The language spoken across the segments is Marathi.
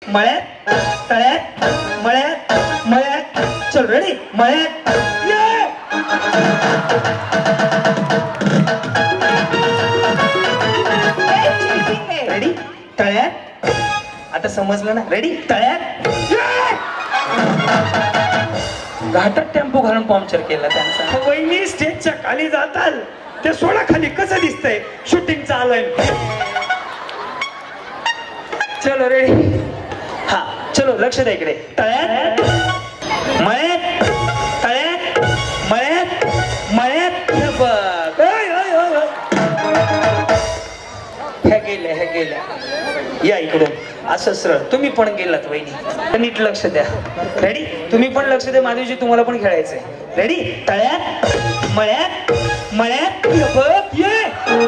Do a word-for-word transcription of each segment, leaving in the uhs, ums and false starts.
मळ्यात तळ्यात मळ्यात मळ्यात चल रेडी मळ्यात ये रेडी तळ्यात आता समजलं ना रेडी तळ्यात घाटात टेम्पो घालून पंक्चर केला त्यांचा वहिनी स्टेजच्या खाली जाताल ते सोडा खाली कसं दिसतंय शूटिंग चालय चलो रेडी हा चलो लक्ष द्या इकडे तळ्यात मळ्यात तळ्यात मळ्यात मळ्यात बघ ह्या गेल्या ह्या गेल्या या इकडून असं सरळ तुम्ही पण गेलात वहिनी नीट लक्ष द्या रेडी तुम्ही पण लक्ष द्या माधवीजी तुम्हाला पण खेळायचंय रेडी तळ्यात मळ्यात मळ्यात बघ ये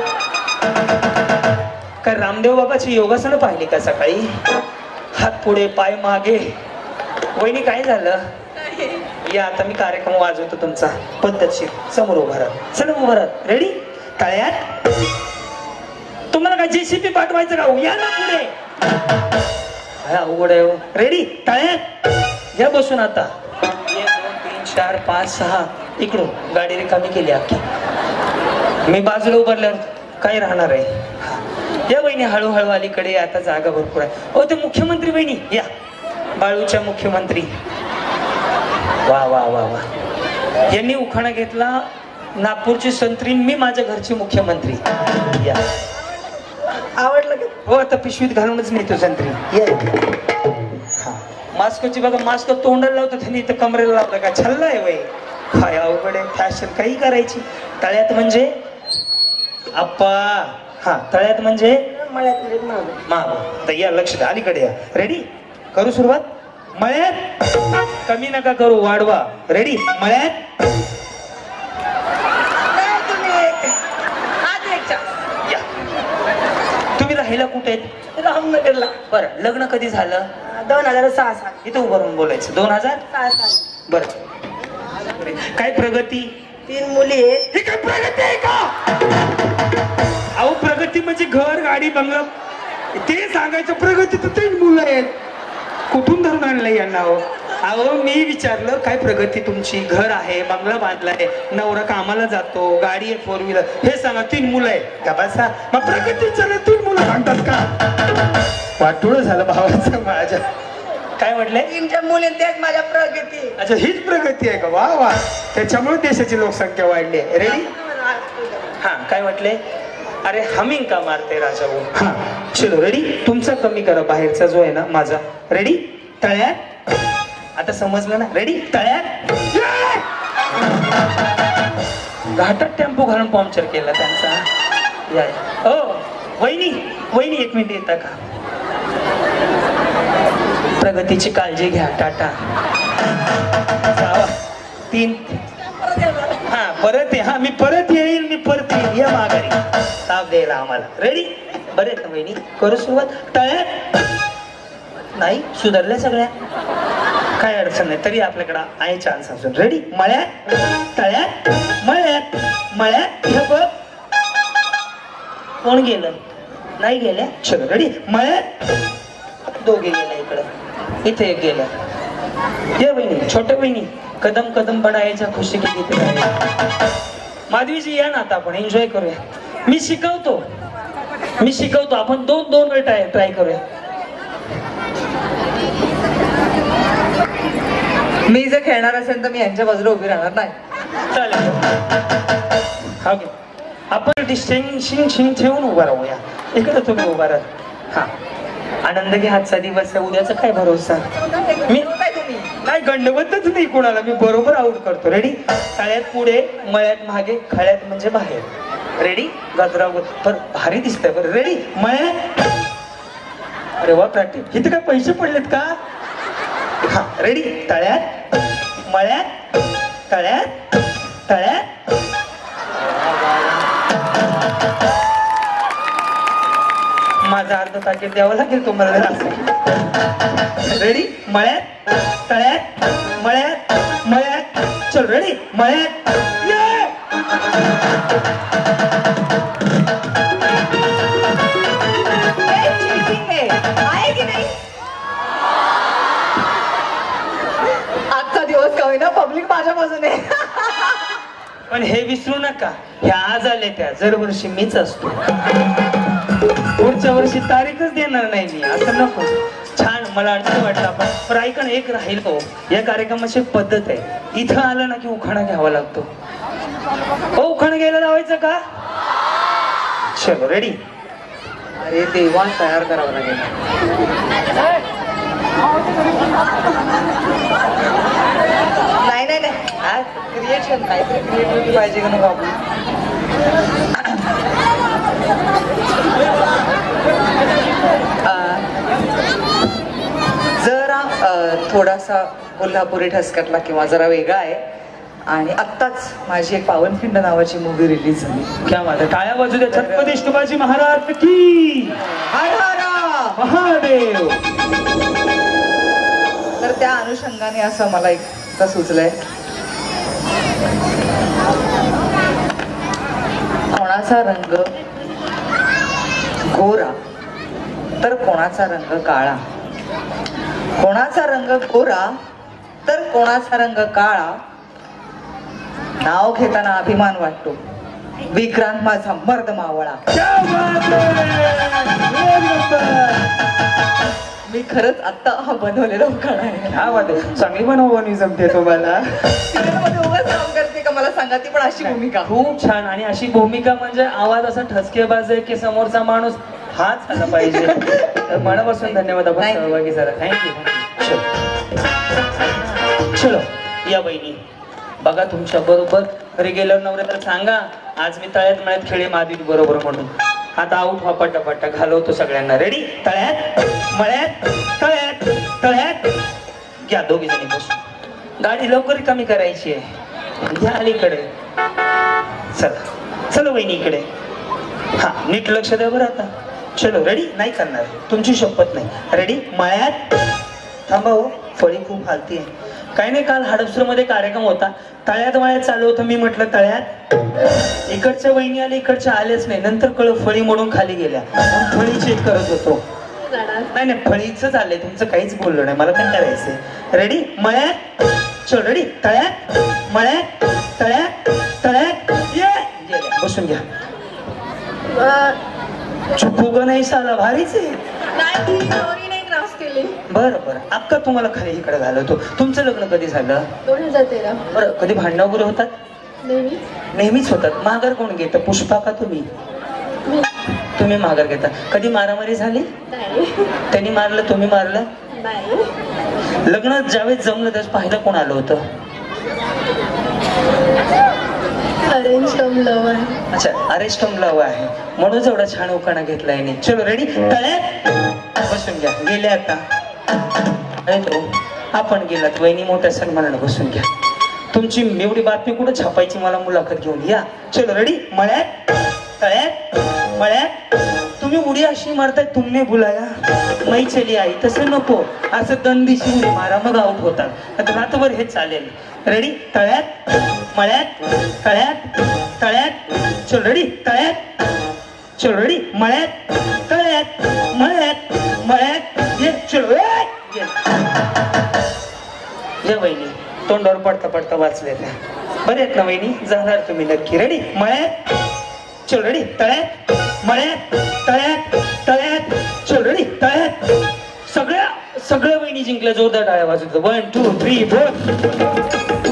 काय रामदेव बाबाची योगासनं पाहिली का सकाळी हात पुढे पाय मागे वहिनी काय झालं या आता मी कार्यक्रम वाजवतो तुमचा पद्धतशीर समोर उभा राहा चला उभा राहा रेडी तळ्यात तुम्हाला काय जेसीबी पाठवायचं का या ना पुढे अवघड आहे रेडी तळ्यात घ्या बसून आता एक दोन तीन चार पाच सहा इकडून गाडी रिकामी केली अख्खी मी बाजूला उभारल्यावर काय राहणार आहे या बहिणी हळूहळू अलीकडे आता जागा भरपूर आहे ओ ते मुख्यमंत्री बहिणी या बाळूच्या मुख्यमंत्री वा वा वा वा यांनी उखाणा घेतला नागपूरची संत्री मी माझ्या घरची मुख्यमंत्री या आवडलं का हो आता पिशवीत घालूनच नेतो संत्री या हा मास्कची बघा मास्क तोंडाला लावतो त्यांनी इथं कमरेला लावलं का छल्ला आहे वय काय अवघड आहे फॅशन काही करायची तळ्यात म्हणजे आप्पा हा तळ्यात म्हणजे मळ्यात माग तर या लक्ष द्या अलीकडे या रेडी करू सुरुवात मळ्यात कमी नका करू वाढवा रेडी मळ्यात या तुम्ही राहिला कुठे रामनगरला बरं लग्न कधी झालं दोन हजार सहा साल इथं उभं राहून बोलायचं दोन हजार सहा साल बरं काय प्रगती तीन मुली आहेत ही काय प्रगती आहे का अहो प्रगती म्हणजे घर गाडी बंगला ते सांगायचं प्रगती तर तीन मुलं आहेत कुठून धरून आणलंय यांना हो अहो मी विचारलं काय प्रगती तुमची घर आहे बंगला बांधलाय नवरा कामाला जातो गाडी आहे फोर व्हीलर हे सांगा तीन मुलं आहे का बसा मग प्रगतीच्या तीन मुलं सांगतात का वाटोळ झालं भावाचं माझ्या काय म्हटलंय तीनच्या मुली तेच माझ्या प्रगती अच्छा हीच प्रगती आहे का वा वा त्याच्यामुळे देशाची लोकसंख्या वाढली आहे रेडी हा काय म्हटले अरे हमिंग का मारते राजा भाऊ हा चलो रेडी तुमचा कमी करा बाहेरचा जो आहे ना माझा रेडी तळ्यात आता समजलं ना रेडी तळ्यात घाटात टेम्पो घालून पंक्चर केला त्यांचा या हो वहिनी वहिनी एक मिनिट येता का प्रगतीची काळजी घ्या टाटा तीन हा परत ये हा मी परत येईल मी परत येईल या माघारी ताप द्यायला आम्हाला रेडी बरे ना बहिणी करू सुरुवात तळ्यात नाही सुधारल्या सगळ्या काय अडचण नाही तरी आपल्याकडं आहे चान्स असून रेडी मळ्यात तळ्यात मळ्यात मळ्यात हे बघ कोण गेलं नाही गेल्या चलो रेडी मळ्यात दोघे गेल्या इकडं इथे एक गेल्या ये बहिणी छोट्या बहिणी कदम कदम बढायच्या खुशी किती माधवीजी या ना आता आपण एन्जॉय करूया मी शिकवतो मी शिकवतो आपण दोन दोन वेळ ट्राय ट्राय करूया मी जर खेळणार असेल तर मी यांच्या बाजूला उभी राहणार नाही चालेल हा घे आपण डिस्टिंग शिंग ठेवून उभा राहूया इकडे तुम्ही उभा राहा हा आनंद घे हातचा दिवस आहे उद्याचा काय भरोसा मी नाही गंडवतच नाही कोणाला मी बरोबर आउट करतो रेडी तळ्यात पुढे मळ्यात मागे खळ्यात म्हणजे बाहेर रेडी गजराव पर भारी दिसतंय बरं रेडी मळ्यात अरे वा प्रॅक्टिस इथे काय पैसे पडलेत का हा रेडी तळ्यात मळ्यात तळ्यात तळ्यात माझा अर्ध पॅकेट द्यावं लागेल तुम्हाला रेडी मळ्यात तळ्यात मळ्यात मळ्यात चल रेडी मळ्यात आहे की नाही होईना पब्लिक माझ्या बाजूने. पण हे विसरू नका, ह्या आज आले त्या दरवर्षी मीच असतो. पुढच्या वर्षी तारीखच देणार नाही मी, असं नको. छान, मला अडचण वाटलं आपण. पण ऐका ना, एक राहील हो, या कार्यक्रमाची पद्धत आहे. इथं आलं ना की उखाणा घ्यावा लागतो. हो, उखाणा घ्यायला लावायचं का? चलो रेडी. अरे देवा, तयार करावं लागेल. नाही नाही नाही, क्रिएशन काहीतरी क्रिएटिव्हिटी पाहिजे का नको आपण. जरा थोडासा कोल्हापुरी ठसक्यातला किंवा जरा वेगळा आहे. आणि आत्ताच माझी एक पावनखिंड नावाची मूवी रिलीज झाली. क्या बात आहे, टाळ्या वाजू द्या. छत्रपती शिवाजी महाराज की हर हर महादेव. तर त्या अनुषंगाने असं मला एक सुचलंय. कोणाचा रंग गोरा तर कोणाचा रंग काळा, कोणाचा रंग गोरा तर कोणाचा रंग काळा. नाव घेताना अभिमान वाटतो, विक्रांत माझा मर्द मावळा. मी खरंच आता हा बनवलेला उखाणा आहे. हा बात आहे, चांगली बनवणी जमते तुम्हाला. उगाच काम करते का मला सांगा ती, पण अशी भूमिका खूप छान. आणि अशी भूमिका म्हणजे आवाज असा ठसकेबाज आहे की समोरचा माणूस हाच आला पाहिजे. तर मनापासून धन्यवाद आपण सहभागी झाला. थँक्यू. चलो या बहिणी, बघा तुमच्या बरोबर घरी गेल्यावर नवऱ्याला सांगा आज मी तळ्यात मळ्यात खेळे मादित बरोबर म्हणून. आता आऊट व्हा पटापटा, घालवतो सगळ्यांना. रेडी? तळ्यात मळ्यात तळ्यात तळ्यात. घ्या दोघी जणी बसून. गाडी लवकर कमी करायची आहे. घ्या अलीकडे. चला चलो वहिनी इकडे. हा, नीट लक्ष द्या बरं आता. चलो रेडी? नाही करणार, तुमची शपथ नाही. रेडी? मळ्यात. थांबा हो, फळी खूप हालती आहे. काही नाही, काल हडपसर मध्ये कार्यक्रम होता, तळ्यात मळ्यात चालू होतं. मी म्हटलं तळ्यात. इकडच्या वहिनी आल्या, इकडच्या आल्याच नाही. नंतर कळ फळी मोडून खाली गेल्या. फळी चेक करत होतो. नाही नाही, फळीच आलंय, तुमचं काहीच बोललो नाही. मला काय करायचंय. रेडी? मळ्यात. चल रेडी? तळ्यात मळ्यात तळ्यात तळ्यात. ये गेल्या, बसून घ्या. चुकू ग नाही, साला भारीच आहे. बरं बरं, अक्का तुम्हाला खाली इकडे घालवतो. तुमचं लग्न कधी झालं? दोन हजार तेरा. बरं, कधी भांडणं वगैरे होतात? नेहमीच. नेहमीच होतात. माघार कोण घेतं, पुष्पा का तुम्ही? तुम्ही माघार घेता. कधी मारामारी झाली? नाही. त्यांनी मारलं, तुम्ही मारलं? नाही. लग्न ज्यावेळेस जमलं त्यावेळेस पाहिलं कोण आलं होतं? अरेंज कम लव आहे. अच्छा, अरेंज कम लव आहे, म्हणून एवढा छान उखाणा घेतला आहे. चलो रेडी? तळ्यात बसून घ्या. गेले आता. अरे तो आपण गेलात, वहिनी मोठ्या सन्मानाने बसून घ्या. तुमची एवढी बातमी कुठं छापायची, मला मुलाखत घेऊन या. चलो रेडी? मळ्यात तळ्यात मळ्यात. तुम्ही उडी अशी मारताय, तुमने बुलाया मै चली आई. तसं नको, असं दंडीशी उडी मारा, मग आऊट होतात. आता रात्रभर हे चालेल. रेडी? तळ्यात मळ्यात तळ्यात तळ्यात. चल रेडी? तळ्यात. चल रेडी? मळ्यात तळ्यात मळ्यात मळ्यात. ये चलो. ये वहिनी, तोंडावर पडता पडता वाचले त्या. बरे आहेत ना वहिनी? जाणार तुम्ही नक्की. रेडी? मळ्यात. चल रेडी? तळ्यात मळ्यात तळ्यात तळ्यात. चल रेडी? तळ्यात. सगळ्या सगळ्या वहिनी जिंकल्या. जोरदार टाळ्या वाजवतो. One two three four.